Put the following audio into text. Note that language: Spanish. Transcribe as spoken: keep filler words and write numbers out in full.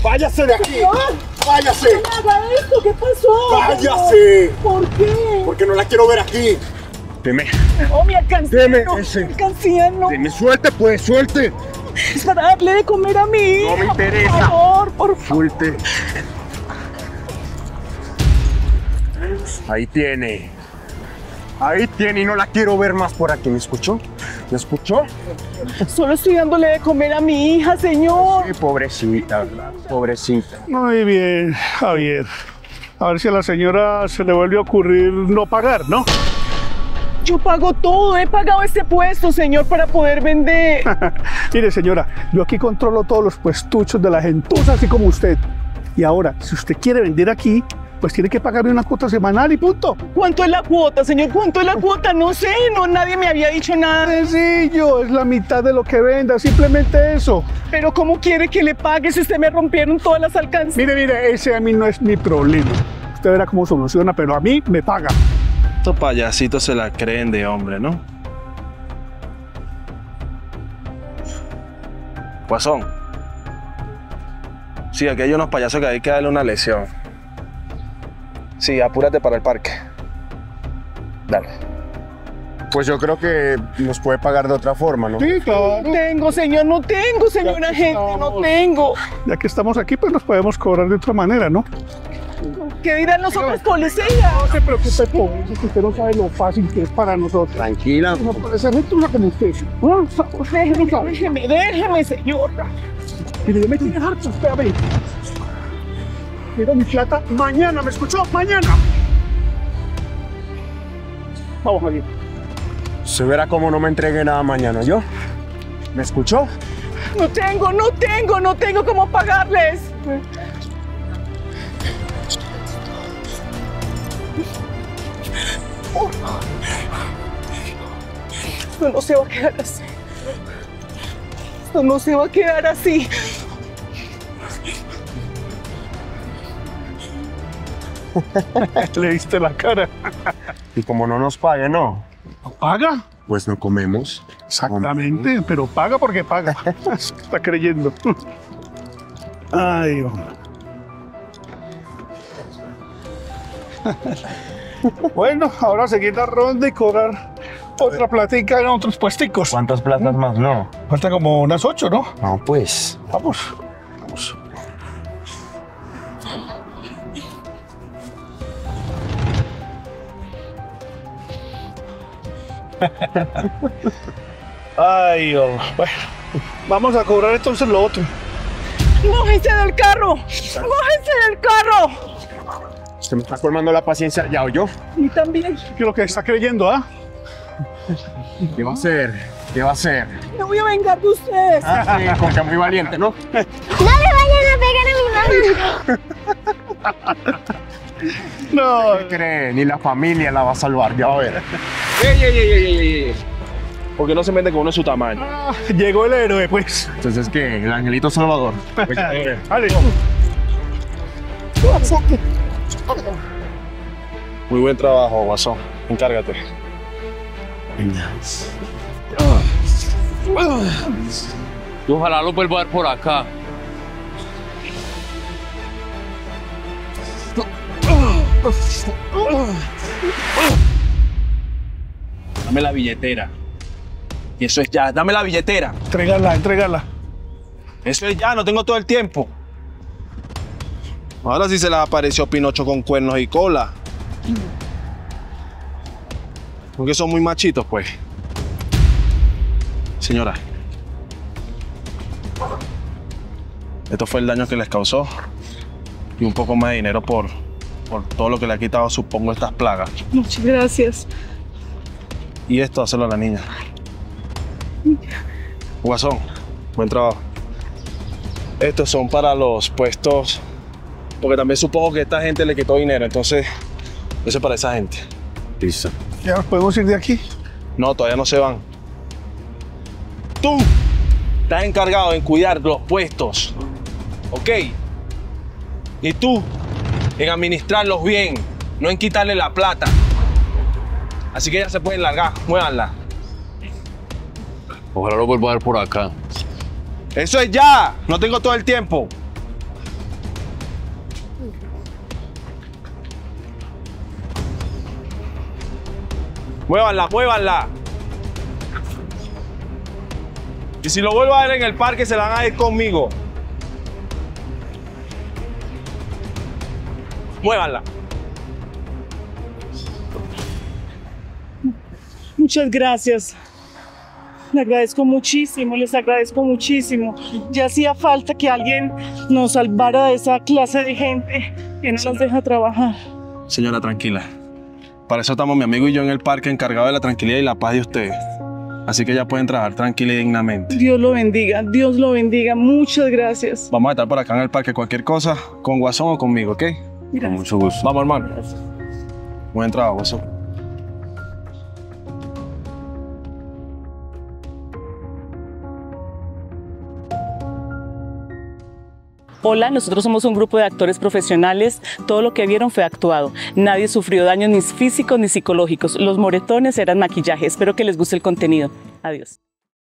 ¡Váyase de aquí! ¡Señor! ¡Váyase! ¡No haga esto! ¿Qué pasó? ¡Váyase! ¿Por qué? Porque no la quiero ver aquí. Deme. ¡Oh, mi alcancía! Deme ese. ¡Alcanciano! Deme, suelte, pues, suelte. Es para darle de comer a mí. No me interesa. Por favor, por favor. Suelte. Ahí tiene. Ahí tiene y no la quiero ver más por aquí. ¿Me escuchó? ¿Me escuchó? Solo estoy dándole de comer a mi hija, señor. Sí, pobrecita, pobrecita. Muy bien, Javier. A ver si a la señora se le vuelve a ocurrir no pagar, ¿no? Yo pago todo. He pagado este puesto, señor, para poder vender. Mire, señora, yo aquí controlo todos los puestuchos de la gentuza, así como usted. Y ahora, si usted quiere vender aquí, pues tiene que pagarme una cuota semanal y punto. ¿Cuánto es la cuota, señor? ¿Cuánto es la cuota? No sé, no, nadie me había dicho nada. Sencillo, es la mitad de lo que venda, simplemente eso. Pero ¿cómo quiere que le pague si usted me rompieron todas las alcancías? Mire, mire, ese a mí no es mi problema. Usted verá cómo soluciona, pero a mí me paga. Estos payasitos se la creen de hombre, ¿no? Guasón. Sí, aquí hay unos payasos que hay que darle una lesión. Sí, apúrate para el parque. Dale. Pues yo creo que nos puede pagar de otra forma, ¿no? Sí, claro. No tengo, señor, no tengo, señora Ya que gente, no estamos. tengo. Ya que estamos aquí, pues nos podemos cobrar de otra manera, ¿no? ¿Qué dirán los otros policías? No se preocupe por eso, que usted no sabe lo fácil que es para nosotros. Tranquila. No puede ser gentuza como usted. Por favor, déjeme, déjeme, déjeme, señor. Mire, yo me tiene harto, espérame. Quiero mi plata mañana, ¿me escuchó? Mañana. Vamos, Javier. Se verá cómo no me entregue nada mañana, ¿yo? ¿Me escuchó? No tengo, no tengo, no tengo cómo pagarles. Esto no se va a quedar así. Esto no se va a quedar así. Le diste la cara. Y como no nos pague, ¿no? ¿Paga? Pues no comemos. Exactamente, pero paga porque paga. Está creyendo. Ay, hombre. Bueno, ahora seguir la ronda y cobrar otra platica en otros puesticos. ¿Cuántas plazas más? No. Falta como unas ocho, ¿no? No, pues. Vamos, vamos. Ay, oh. Bueno, vamos a cobrar entonces lo otro. ¡Mójense del carro! ¡Mójense del carro! Usted me está colmando la paciencia, ¿ya oyó? Y también. ¿Qué es lo que está creyendo, ah? ¿Qué va a hacer? ¿Qué va a hacer? Me voy a vengar de ustedes. Ah, sí, con que muy valiente, ¿no? No le vayan a pegar a mi mamá. No, ¿Qué cree? Ni la familia la va a salvar, ya va a ver. ¡Ey, ey, ey, ey, ey, ey! ¿Por qué no se mete con uno de su tamaño? ah, llegó el héroe, pues. Entonces, ¿qué? El angelito salvador. Pues, eh, Vale. Muy buen trabajo, Guasón. Encárgate. Y ojalá lo vuelva a ver por acá. Dame la billetera. Y eso es ya, dame la billetera. Entrégala, entrégala. Eso es ya, no tengo todo el tiempo. Ahora sí se les apareció Pinocho con cuernos y cola. Porque son muy machitos, pues. Señora. Esto fue el daño que les causó. Y un poco más de dinero por, por todo lo que le ha quitado, supongo, estas plagas. Muchas gracias. Y esto, hacerlo a la niña. Guasón, buen trabajo. Estos son para los puestos, porque también supongo que esta gente le quitó dinero, entonces eso es para esa gente. listo. ¿Ya nos podemos ir de aquí? No, todavía no se van. Tú estás encargado en cuidar los puestos, ¿ok? Y tú en administrarlos bien, no en quitarle la plata. Así que ya se pueden largar, muévanla. Ojalá lo vuelva a ver por acá. Eso es ya, no tengo todo el tiempo. Muévanla, muévanla. Y si lo vuelvo a ver en el parque, se la van a ir conmigo. Muévanla. Muchas gracias. Le agradezco muchísimo, les agradezco muchísimo. Ya hacía falta que alguien nos salvara de esa clase de gente que no nos deja trabajar. Señora, tranquila. Para eso estamos mi amigo y yo en el parque encargados de la tranquilidad y la paz de ustedes. Así que ya pueden trabajar tranquila y dignamente. Dios lo bendiga, Dios lo bendiga. Muchas gracias. Vamos a estar por acá en el parque. Cualquier cosa, con Guasón o conmigo, ¿ok? Gracias. Con mucho gusto. Vamos, hermano. Gracias. Buen trabajo, Guasón. Hola, nosotros somos un grupo de actores profesionales. Todo lo que vieron fue actuado. Nadie sufrió daños ni físicos ni psicológicos. Los moretones eran maquillaje. Espero que les guste el contenido. Adiós.